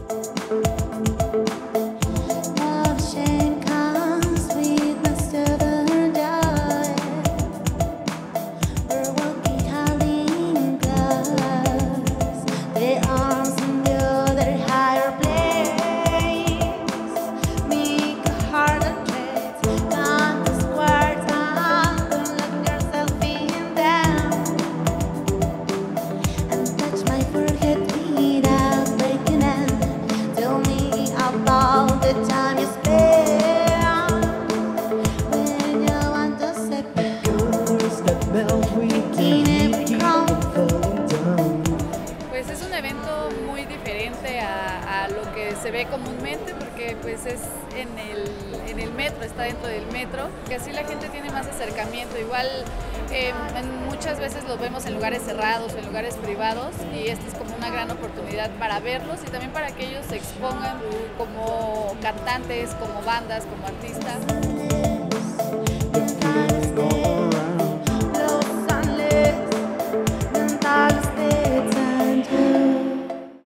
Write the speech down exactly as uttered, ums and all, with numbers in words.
Pues es un evento muy diferente a, a lo que se ve comúnmente, porque pues es en el, en el metro, está dentro del metro, que así la gente tiene más acercamiento. Igual eh, muchas veces los vemos en lugares cerrados, en lugares privados, y esta es como una gran oportunidad para verlos y también para que ellos se expongan como cantantes, como bandas, como artistas.